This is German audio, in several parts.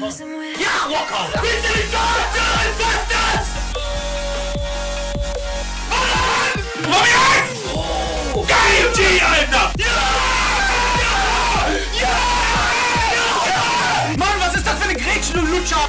Ja, Walkout! Bitte nicht so! Was ist das? Oh, geil, G, Alter! Ja! Ja! Ja! Mann, was ist das für eine Grätsche, du Lutscher?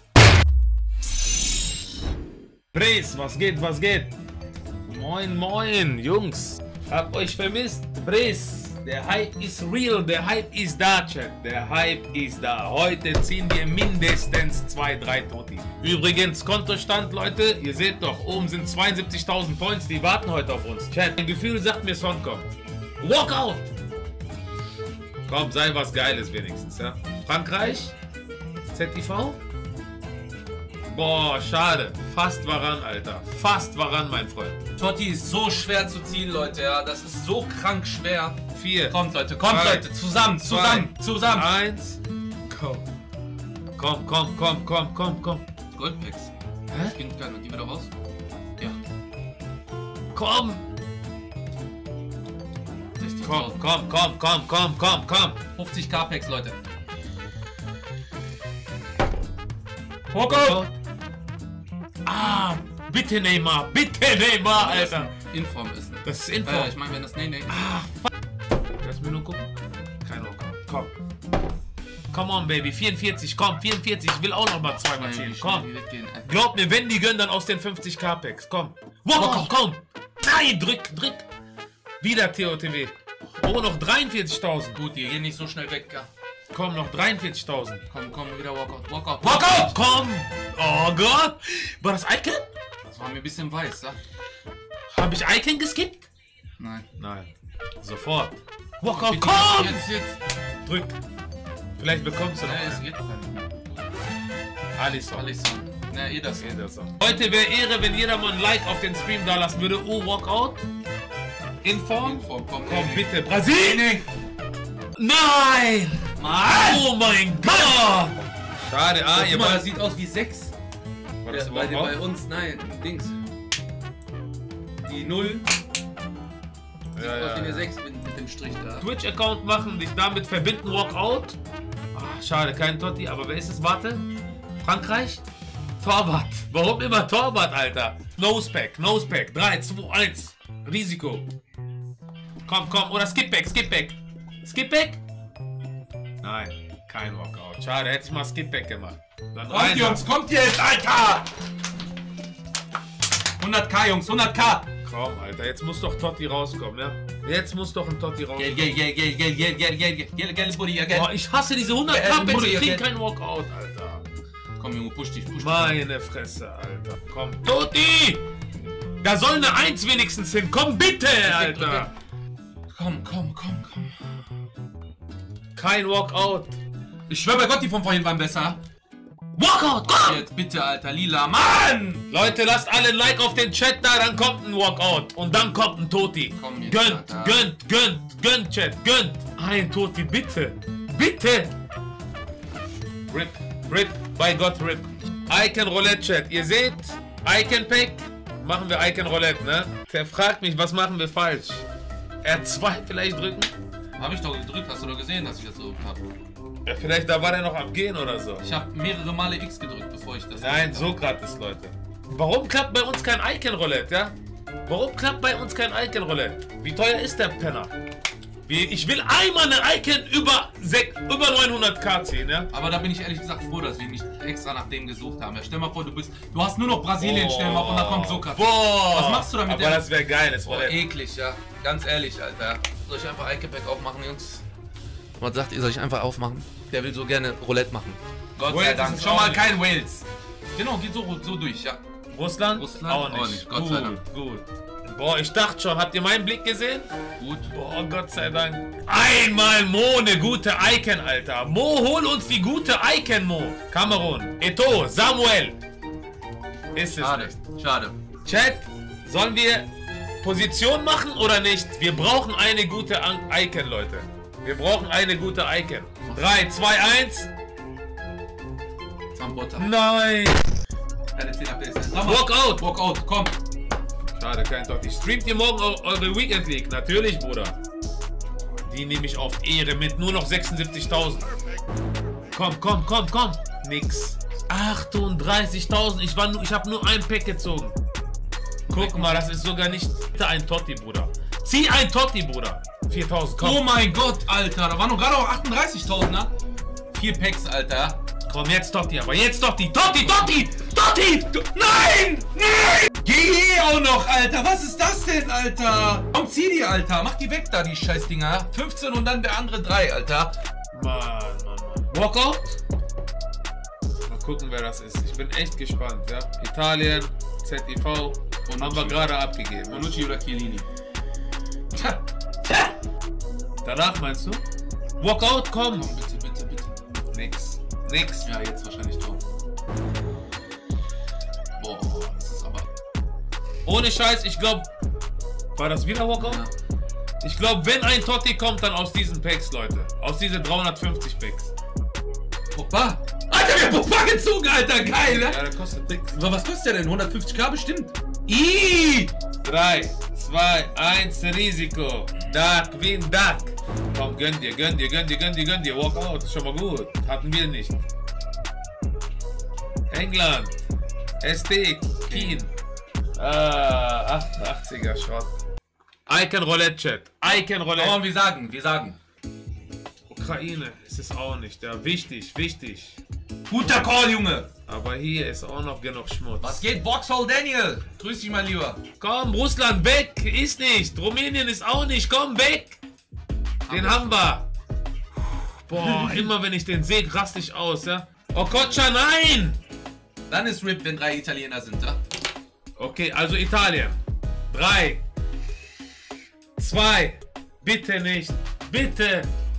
Bres, was geht, was geht? Moin, moin, Jungs. Hab euch vermisst. Bres, der Hype ist real, der Hype ist da, Chat. Der Hype ist da. Heute ziehen wir mindestens 2-3 Toti. Übrigens, Kontostand, Leute, ihr seht doch, oben sind 72.000 Points, die warten heute auf uns. Chat, mein Gefühl sagt mir, Son kommt. Walkout! Komm, sei was Geiles wenigstens, ja. Frankreich? ZTV? Boah, schade. Fast waran, Alter. Fast waran, mein Freund. Totti ist so schwer zu ziehen, Leute, ja. Das ist so krank schwer. 4. Kommt, Leute, Drei, zusammen. 1. Komm. Goldpacks. Hä? Ich bin klein und die wieder raus. Ja. Komm. 60.000. Komm. 50k Packs, Leute. Walkout. Ah, bitte Neymar, Alter. Inform ist. Das ist Inform. Ich meine, wenn das nee. Ah, fuck. Lass mir nur gucken. Kein Walkout. Komm. Come on, Baby. 44, komm, 44. Ich will auch noch mal zweimal ziehen. Komm. Glaub mir, wenn die gönnen, dann aus den 50k Packs. Komm. Walkout, komm. Nein, drück. Wieder TOTW. Oh, noch 43.000. Gut, die gehen nicht so schnell weg, ja. Komm, noch 43.000. Komm, wieder Walkout. Walkout, komm. Oh Gott. War das Icon? Das war mir ein bisschen weiß, ja. Habe ich Icon geskippt? Nein. Sofort. Walkout, komm. Jetzt. Drück. Vielleicht bekommst du noch Nee, es einen. geht doch nicht. Alisson. Ne, das. Heute wäre Ehre, wenn jeder mal ein Like auf den Stream da lassen würde. Oh, Walkout. Inform. Komm, Bitte. Brasilien. Nein. Oh mein Gott. Schade. Ihr mal, das sieht aus wie 6. War das Bei uns, nein, Dings. Die 0. Sieht aus wie eine 6 mit dem Strich da. Twitch-Account machen, dich damit verbinden, Walkout. Ach, schade, kein Totti, aber wer ist es? Warte. Frankreich? Torwart. Warum immer Torwart, Alter? Nosepack. 3, 2, 1. Risiko. Komm. Oder Skipback. Skipback? Nein, kein Walkout. Schade, hätte ich mal Skipback gemacht. Dann Kommt, Jungs, kommt jetzt, Alter! 100k, Jungs, 100k! Komm, Alter, jetzt muss doch Totti rauskommen, ja? Jetzt muss doch ein Totti rauskommen. Geld, Buddy, Geld. Boah, ich hasse diese 100k, ich krieg keinen Walkout, Alter. Komm, Junge, push dich. Meine Fresse, Alter. Komm, Totti! Da soll eine 1 wenigstens hin. Komm bitte, Alter. Komm. Kein Walkout. Ich schwör bei Gott, die von vorhin waren besser. Walkout, komm! Jetzt bitte, Alter, lila, Mann! Leute, lasst alle ein Like auf den Chat da, dann kommt ein Walkout. Und dann kommt ein Totti. Komm jetzt, Gönnt, Chat, gönnt. Ein Totti, bitte. Rip, bei Gott, Rip. Icon Roulette, Chat. Ihr seht, Icon Pack. Machen wir Icon Roulette, ne? Der fragt mich, was machen wir falsch? R2 vielleicht drücken? Hab ich doch gedrückt, hast du doch gesehen, dass ich das so hab. Ja, vielleicht da war der noch am Gehen oder so. Ich habe mehrere Male X gedrückt, bevor ich das... Nein, Sokrates, Leute. Warum klappt bei uns kein Icon Roulette, ja? Warum klappt bei uns kein Icon Roulette? Wie teuer ist der Penner? Ich will einmal eine Icon über 900k ziehen, ja? Aber da bin ich ehrlich gesagt froh, dass wir nicht extra nach dem gesucht haben. Ja, stell mal vor, du hast nur noch Brasilien, stell mal vor, und dann kommt Sokrates. Boah! Was machst du damit? Aber das wäre geil, das Roulette. Eklig, ja. Ganz ehrlich, Alter. Soll ich einfach Icon-Pack aufmachen, Jungs? Was sagt ihr, soll ich einfach aufmachen? Der will so gerne Roulette machen. Gott sei Dank. Schon mal kein Wales. Genau, geht so durch, ja. Russland? Auch nicht. Gott sei Dank. Gut. Boah, ich dachte schon, habt ihr meinen Blick gesehen? Gut. Boah, Gott sei Dank. Einmal Mo, eine gute Icon, Alter. Mo, hol uns die gute Icon, Mo. Kamerun, Eto'o, Samuel. Ist es nicht. Schade. Chat, sollen wir Position machen oder nicht? Wir brauchen eine gute Icon, Leute. Wir brauchen eine gute Icon. 3, 2, 1. Zambotta. Nein. Walkout, komm. Schade, kein Totti. Streamt ihr morgen eure Weekend League? Natürlich, Bruder. Die nehme ich auf Ehre mit nur noch 76.000. Komm. Nix. 38.000. Ich habe nur ein Pack gezogen. Guck mal, das ist sogar nicht ein Totti, Bruder. Zieh ein Totti, Bruder. 4.000, komm. Oh mein Gott, Alter. Da waren doch gerade auch 38.000, ne? 4 Packs, Alter. Komm, jetzt Totti, aber jetzt Totti. Totti! Nein! Nein! Geh auch noch, Alter. Was ist das denn, Alter? Komm, zieh die, Alter. Mach die weg da, die Scheißdinger. 15 und dann der andere 3, Alter. Mann. Walkout? Mal gucken, wer das ist. Ich bin echt gespannt, ja. Italien, ZIV. Und haben wir gerade abgegeben. Bonucci oder Chiellini? Danach meinst du? Walkout, komm! Bitte. Nix. Ja, jetzt wahrscheinlich drauf. Boah, das ist aber... Ohne Scheiß, ich glaube... War das wieder Walkout? Ja. Ich glaube, wenn ein Totti kommt, dann aus diesen Packs, Leute. Aus diesen 350 Packs. Pogba? Alter, wir haben Pogba gezogen, Alter. Geil, ne? Ja, der kostet nix. Aber was kostet der denn? 150k bestimmt. 3, 2, 1, Risiko. Duck, win, Duck. Komm, gönn dir. Walkout, ist schon mal gut. Hatten wir nicht. England. ST, Keen. 88er Schrott. Icon Roulette Chat. Icon Roulette. Oh, wir sagen. Ukraine ist es auch nicht. Ja, wichtig. Guter Call, Junge. Aber hier ist auch noch genug Schmutz. Was geht, Boxhole Daniel? Grüß dich, mein Lieber. Komm, Russland, weg! Ist nicht! Rumänien ist auch nicht! Komm, weg! Den haben wir! Boah, immer wenn ich den sehe, raste ich aus, ja? Okocha, nein! Dann ist RIP, wenn 3 Italiener sind, ja? Okay, also Italien. 3, 2, bitte nicht! Bitte!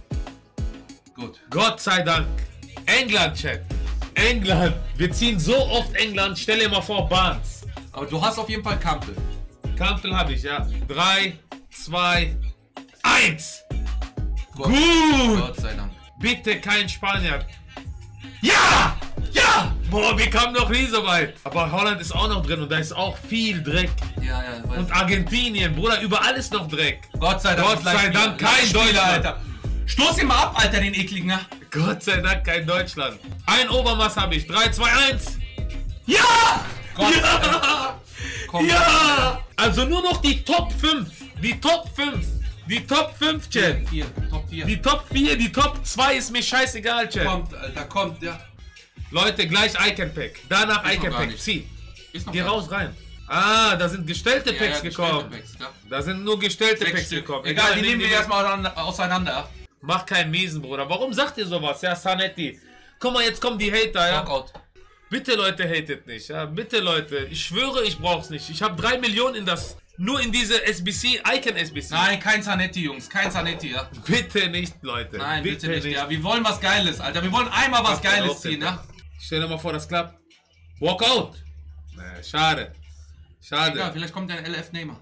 Gut. Gott sei Dank! England, Chat! England! Wir ziehen so oft England, stell dir mal vor, Barnes. Aber du hast auf jeden Fall Kampel. Kampel habe ich, ja. 3, 2, 1! Gut! Gott sei Dank. Bitte kein Spanier. Ja! Ja! Boah, wir kamen noch nie so weit. Aber Holland ist auch noch drin und da ist auch viel Dreck. Ja. Und Argentinien, Bruder, überall ist noch Dreck. Gott sei Dank kein Deutschland. Alter. Stoß ihn mal ab, Alter, den ekligen, ne? Gott sei Dank kein Deutschland. Ein Obermaß habe ich. 3, 2, 1. Ja! Gott, Ja! Komm, Ja! Also nur noch die Top 5. Die Top 5. Die Top 5, Chat. Top 4. Die Top 4, die Top 2 ist mir scheißegal, Chat. Kommt, Alter, kommt, ja. Leute, gleich Icon Pack. Danach Ist noch Icon gar Pack. nicht. Zieh. Ist noch Geh gar raus, rein. Ah, da sind gestellte Packs gestellte gekommen. Packs, ja. Da sind nur gestellte 6 Packs Stück. gekommen. Egal, die nehmen wir erstmal auseinander. Mach keinen Miesen, Bruder. Warum sagt ihr sowas? Ja, Sanetti. Guck mal, jetzt kommen die Hater, ja. Knockout. Bitte, Leute, hatet nicht. Ja, bitte, Leute. Ich schwöre, ich brauch's nicht. Ich habe 3 Millionen in das. Nur in diese SBC, Icon SBC. Nein, kein Zanetti, Jungs. Kein Zanetti, ja. Bitte nicht, Leute. Nein, bitte nicht, ja. Wir wollen was Geiles, Alter. Wir wollen einmal was Geiles ziehen, ja. Stell dir mal vor, das klappt. Walkout. Nee, schade. Schade. Egal, vielleicht kommt ein LF Neymar.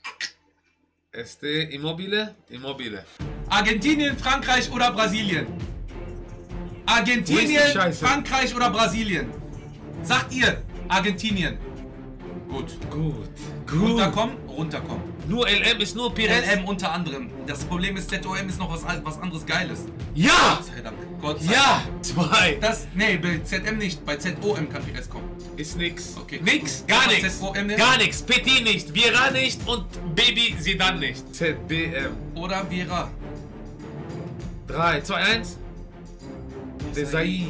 ST Immobile. Argentinien, Frankreich oder Brasilien? Wo ist die Argentinien, Scheiße? Frankreich oder Brasilien? Sagt ihr Argentinien? Gut. Gut. Runterkommen. Nur LM ist nur Pires. LM unter anderem. Das Problem ist, ZOM ist noch was anderes Geiles. Ja! Gott sei Dank. Gott sei Ja! Dank. 2. Nee, bei ZM nicht. Bei ZOM kann Pires kommen. Ist nix. Okay, Nix. gut. Gar Aber nichts. ZOM nicht? Gar nichts. Petit nicht. Vira nicht. Und Baby Zidane nicht. ZBM. Oder Vera. 3, 2, 1. Desai,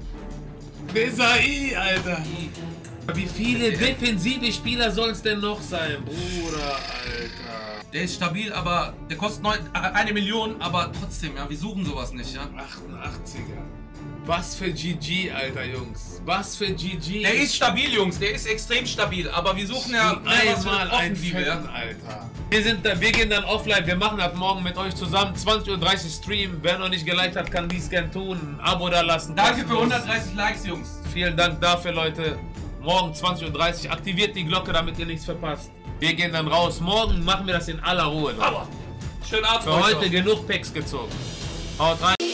Alter. Wie viele defensive Spieler soll es denn noch sein? Bruder, Alter. Der ist stabil, aber der kostet 1 Million, aber trotzdem, ja, wir suchen sowas nicht, ja. 88er. Was für GG, Alter, Jungs. Was für GG. Der ist stabil, Jungs, der ist extrem stabil, aber wir suchen ja einmal ein Offensive, ja. Fetten, Alter. Wir gehen dann offline, wir machen das morgen mit euch zusammen. 20:30 Uhr Stream. Wer noch nicht geliked hat, kann dies gern tun. Ein Abo da lassen. Danke für 130 Likes, Jungs. Vielen Dank dafür, Leute. Morgen 20:30 Uhr. Aktiviert die Glocke, damit ihr nichts verpasst. Wir gehen dann raus. Morgen machen wir das in aller Ruhe. Aber schönen Abend für heute genug Packs gezogen. Haut rein.